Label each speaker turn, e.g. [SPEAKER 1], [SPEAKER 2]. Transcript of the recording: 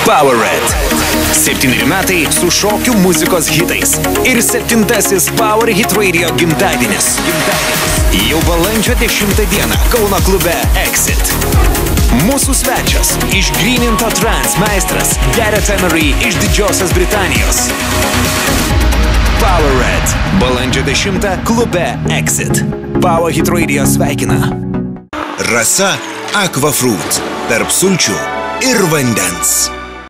[SPEAKER 1] Power Red. 7 metai su šokių muzikos hitais. Ir 7-asis Power Hit Radio gimtadienis. Jau balandžio 10 dieną Kauno klube Exit. Mūsų svečias – išgryninto trans meistras Gareth Emery iš Didžiosios Britanijos. Power Red. Balandžio 10 klube Exit. Power Hit Radio sveikina.
[SPEAKER 2] Rasa Aquafruit. Tarp sulčių ir vandens.